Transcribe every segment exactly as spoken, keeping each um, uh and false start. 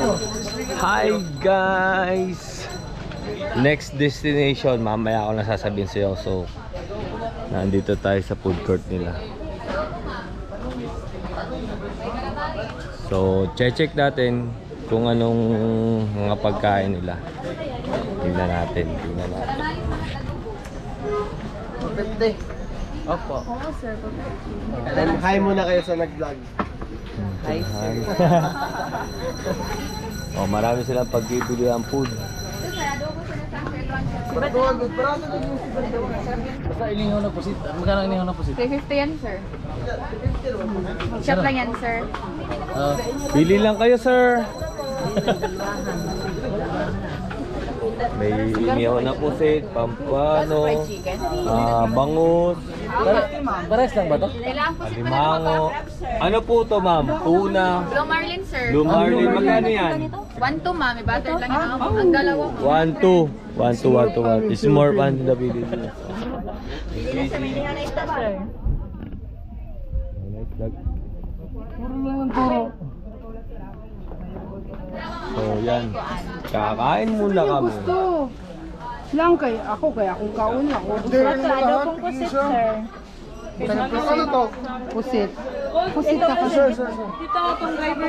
Hi guys! Next destination, mamaya ako nasasabihin sa'yo. So, nandito tayo sa food court nila. So, check natin kung anong mga pagkain nila. Tingnan natin, tingnan natin. fifty. Opo. Oo, sir. Then, hi muna kayo sa nag-vlog. Hi, sir. Oh, marami silang pagbibili ang food. Basta inihaw na pusit. Magkano inihaw na pusit? three fifty yan, sir. Shot lang yan, sir. Uh, Pili lang kayo, sir. May inihaw na pusit, pampano, ah, bangus, Pares lang ba ito? Kailangan po si alimango. Ano po to, ma'am? Tuna, Blue Marlin, sir. Blue Marlin. Magkano yan? one two, ma'am. May butter lang yan. Ang dalawa. one two. one two, one two, one two. It's more fun than the video. So yan, kakain muna kami. Gusto lang kay ako kaya akong kauna ako. Ano pong pusit, sir? Ano to? Pusit. Pusit ka kasi. Dito akong driver.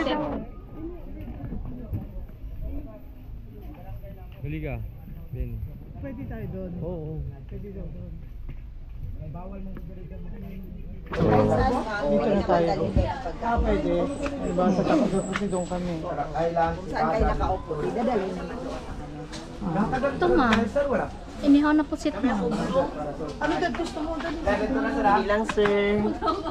Huli ka, Ben. Pwede tayo doon. Oo. Pwede daw doon. May bawal mong gagawin mo. So, Dito na tayo. Ah, pwede. Diba sa tapos kasi doon kami. Saan kayo nakaupo? Dadali naman. Ito, ma'am. Inihaw na pusit mo. Ano dad gusto mo? Hindi lang, sir.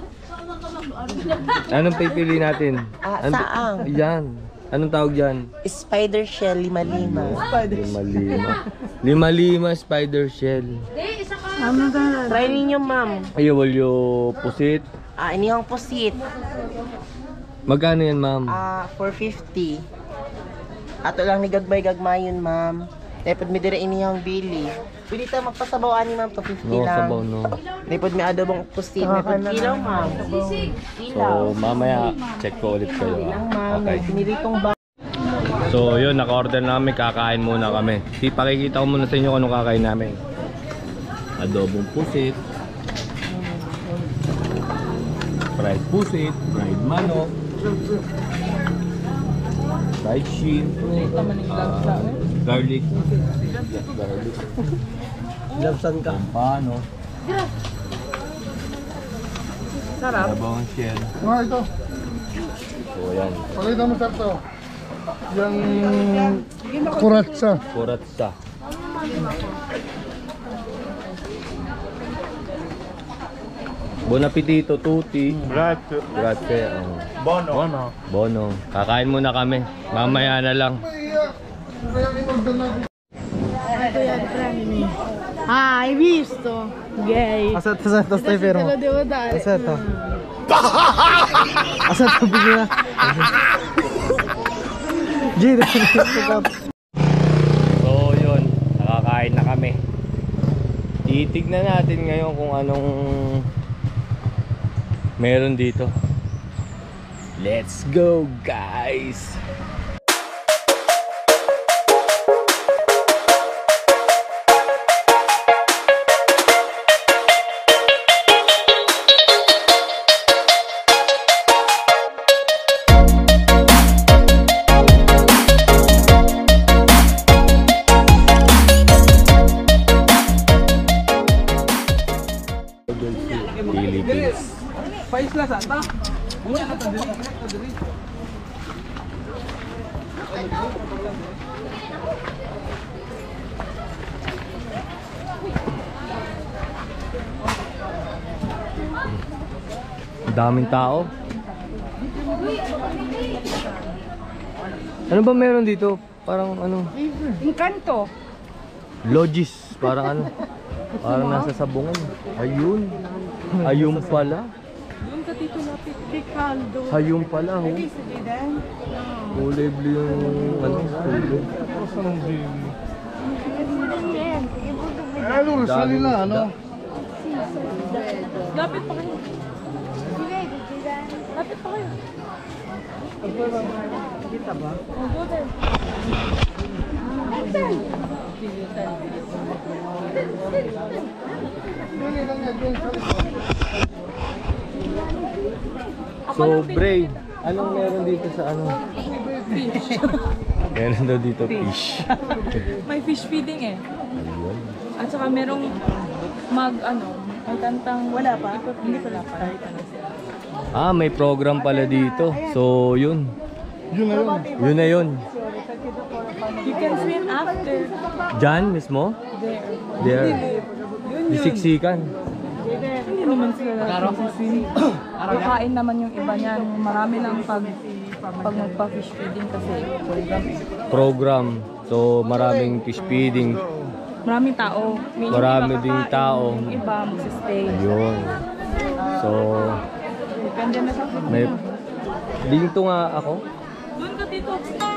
anong pipili natin? Ah, Ano- saang? Yan. Anong tawag dyan? Spider shell, lima-lima. Lima-lima. Lima-lima spider shell. Ano dad? Try ninyo, ma'am. Ayaw, walyo pusit. Ah, inihang pusit. Magkano yan, ma'am? Ah, four fifty. Ato lang ni Gagmay-Gagmayon, ma'am. Dapat may dire inihang bili. Pwede tayo magpasabaw ani, ma'am. two fifty No, lang. sabaw, no. Dapat may adobong pusit. May pag kilaw, ma'am. So, mamaya, check ko ulit kayo. Lang, ah. ma'am. Okay. Piniritong ba? So, yun, naka-order namin. Kakain muna kami. Si, pakikita ko muna sa inyo kung anong kakain namin. Adobong pusit. Fried pusit. Fried manok. Fried shrimp. Uh, garlic. Garlic. Labsan ka. Pampano. Sarap. Adobong shell. Mga ito. So, yan. Pakita mo, sir, to. Yung kuratsa. Kuratsa. Buon appetito, tutti. Grazie. Grazie. Oh. Bono. Bono. Bono. Kakain muna kami. Mamaya na lang. Ah, hai visto? Gay. Aspetta, aspetta, stai Te lo fermo. devo dare. Aspetta. Aspetta, bigla. Gira. So yun, nakakain na kami. Titignan natin ngayon kung anong meron dito. Let's go, guys! Philippines. Paisla sa ta. Muna ka tandili. Daming tao. Ano ba meron dito? Parang ano? Encanto. Logis. Parang ano? Parang nasa sabungan. Ayun. Ayun pala. Doon ka dito lapit kay Caldo. Ayun pala. Oh. Sa Jidan. Kulay blue yung ano? Kulay. Eh, luro sa nila, ano? Lapit pa kayo. Ate pa kayo. Kita ba? Oh, go there. So, Bray, anong meron dito sa ano? Meron daw dito fish. May fish feeding eh. Ayun. At saka merong mag ano, may kantang Wala pa? Hindi pa lang. Ah, may program pala dito. So, yun. Yun na yun. Yun na yun. You can swim after Diyan mismo? there. There. Isiksikan. Hindi naman sila nagsiswim. Kakain naman yung iba niyan. Marami lang pag pag magpa-fish feeding kasi program eh. Program. So, maraming fish feeding. Maraming tao. May Marami iba ding kakain, tao. Yung iba magsistay. Ayun. So, Depende na sa food may... nila. Dito nga ako. Doon ka dito.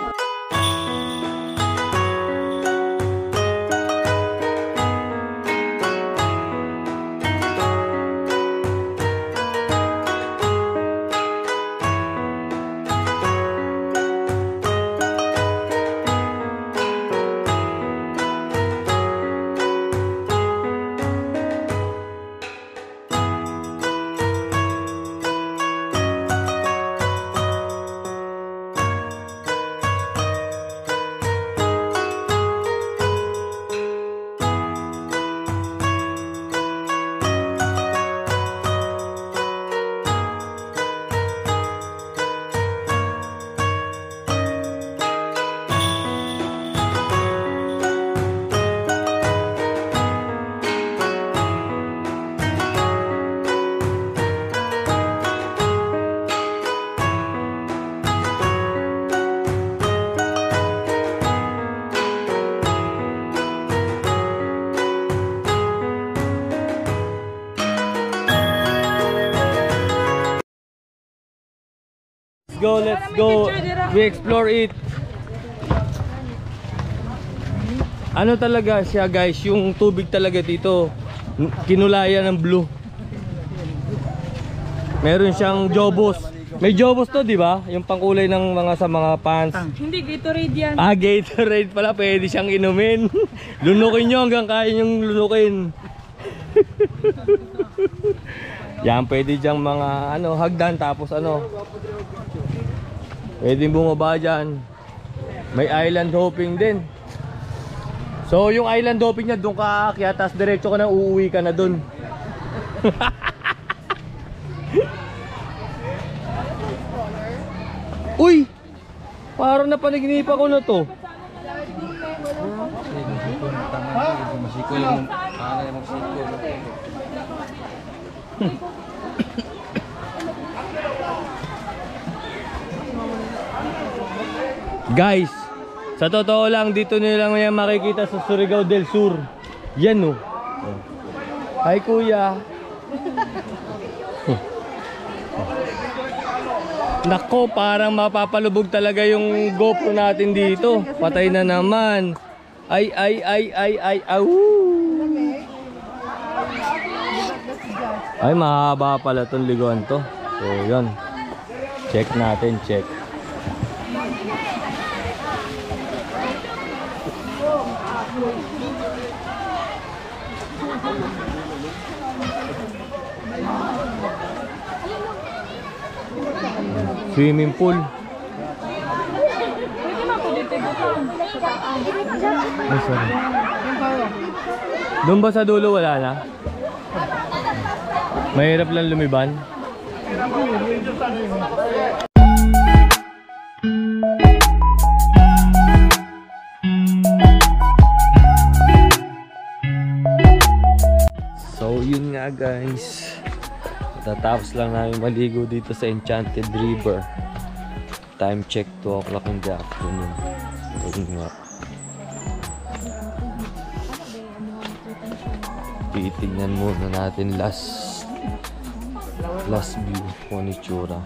Let's go, let's go. We explore it. Ano talaga siya guys, yung tubig talaga dito kinulaya ng blue. Meron siyang jobos. May jobos to, di ba? Yung pangkulay ng mga sa mga pants. Hindi, Gatorade yan. Ah, Gatorade pala, pwede siyang inumin. Lunukin nyo hanggang kaya nyong lunukin. Yan, pwede diyang mga ano, hagdan tapos ano. Pwede bumaba dyan. May island hopping din. So yung island hopping niya, doon ka aakyat, tapos diretso ka na uuwi ka na doon. Uy! Parang napanaginipa ko na to. Guys, sa totoo lang, dito nyo lang yan makikita sa Surigao del Sur. Yan oh. Hi kuya. Nako, parang mapapalubog talaga yung GoPro natin dito. Patay na naman. Ay, ay, ay, ay, ay, au. Ay, mahaba pala itong liguan to. So, yun. Check natin, check. Swimming pool. Ay, sorry. Doon ba sa dulo wala na? Mahirap lang lumiban. So yun nga guys, tatapos lang namin maligo dito sa Enchanted River. Time check two o'clock in the afternoon. Yun nga. Titignan muna natin last last view kung ano itsura.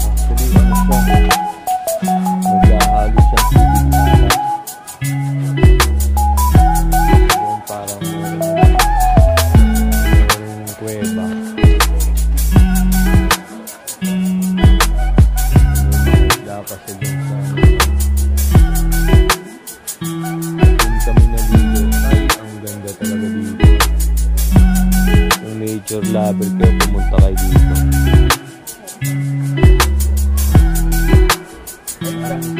Naghahalo siya. travel kayo, pumunta kayo dito.